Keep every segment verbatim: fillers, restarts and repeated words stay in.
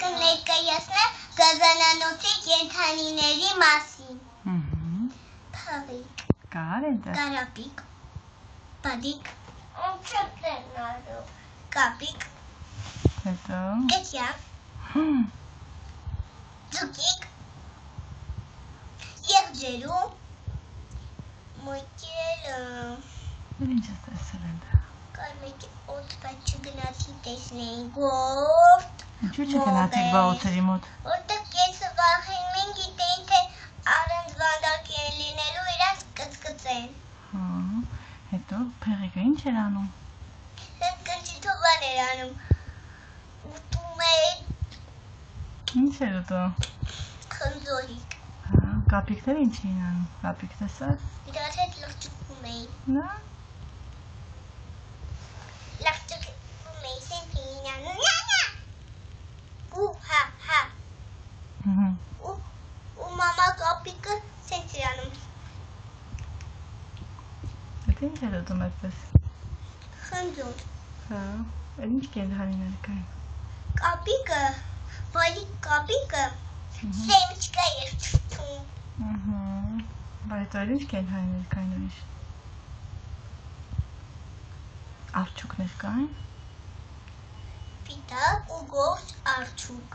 կներկայացնեմ գազանանոցի կենդանիների մասին։ Փաղիկ, Կար այնտեղ։ կարապիկ, բադիկ, կապիկ, Հետո։ կեցյակ, ձուկիկ, եղջերու, մոյկել, Ինչ ես տեսել այնտեղ։ կար մեկի օդ, բայց չգնացի տեսնեին, գորդ, Ինչու չգնացիք բա օդերի մոտ։ որտեղ կեսը վախենում գիտեին, թե առանց վանդալք են լինելու իրանց կծկծեն։ Հետո փեղիկը ինչ էր անում։ Հենց կնչիթովան էր անում, ուտում էր Ինչ էր ուտում։ խնձորիկ, Կապիկները ինչ էին անում։ Կապիկ տեսա՞ր։ իրար հետ լղճուկում էին, Նա։ լղճուկում էին, սենց էին անում, նյա-նյա, ու հա հա, ու մամա կապիկը սենց էր անում, Այդ ինչ էր ուտում այդպես։ խնձոր, Այդ ինչ կենդանիներ կային։ կապիկը, բալիկ կապիկը, սեմիչկա էր թութում, Բայց այլ ինչ կենդանիներ կային ուրիշ։ Արջուկներ կային։ պիտակ ու գործ արջուկ,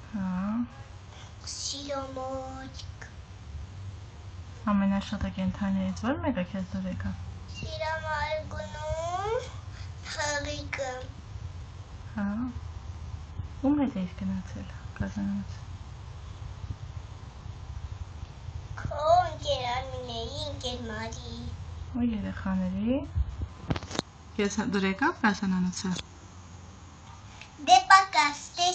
սիրամոճք, Ամենաշատը կենդանիներից որ մեկը քեզ դուր եկավ։ սիրամարգունում, փղիկը, Ում հետ էիր գնացել գազանանոց։ քո ընկերանուների, ընկերմարի, Ու երեխաների։ Ես դուր եկավ գազանանոցը։ դե պակաս, տես